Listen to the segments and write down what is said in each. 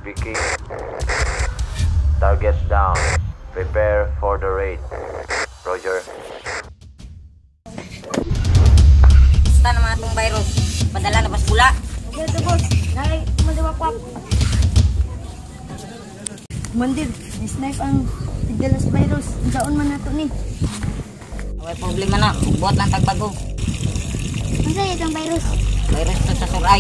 Vicky. Targets down. Prepare for the raid. Roger. Basta naman itong virus. Padala na pas pula. Okay ito boss. Nay, madawakwak. Mandir, snipe ang tigdalas virus. Daon man nato ni. May problema na. Buhat lang tagbago. Ano sa'yo itong virus? Virus to sa suray.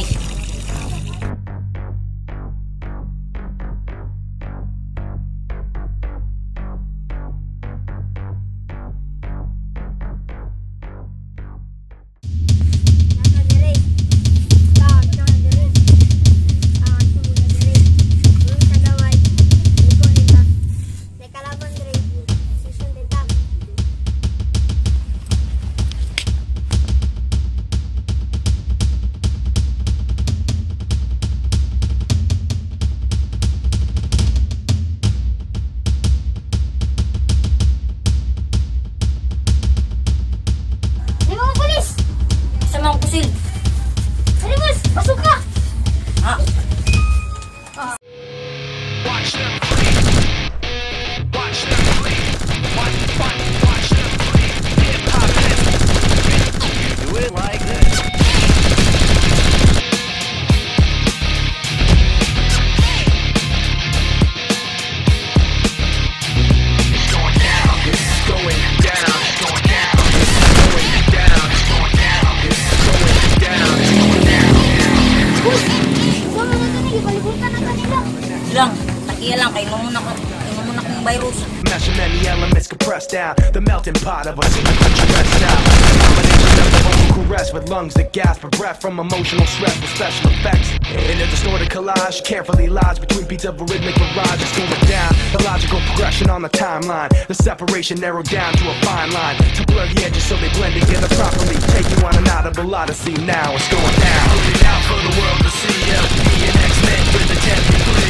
Lang, kayo muna kong virus. Mashing many elements compressed down the melting pot of a single stress out. Combination of the vocal caress with lungs that gasp for breath from emotional stress with special effects. In a distorted collage, carefully lodged between beats of a rhythmic barrage. It's going down the logical progression on the timeline. The separation narrowed down to a fine line to blur the edges so they blend together properly. Take you on an audible odyssey. Now it's going down. Put it out for the world to see. LP and X-Men with the 10th degree.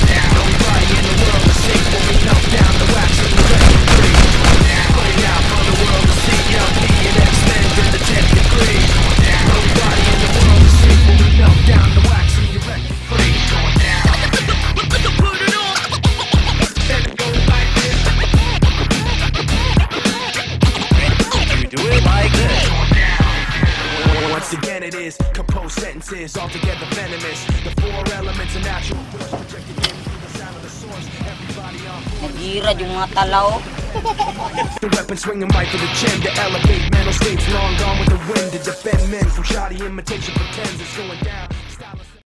Nobody in the world to see when we melt down the wax and the rest of free. Put it out for the world to see. LP and X-Men with the 10th degree. Nobody in the world to see when we melt down the wax and the rest of free. Put it on. And it goes like this. You do it like this. Once again it is composed sentences altogether venomous. The four elements of natural force projected in through the sound of the source. Everybody on board. Nagira yung mga talaw. The weapon swinging right for the chin to elevate mental states long gone with the wind to defend men from shoddy imitation pretends it's going down.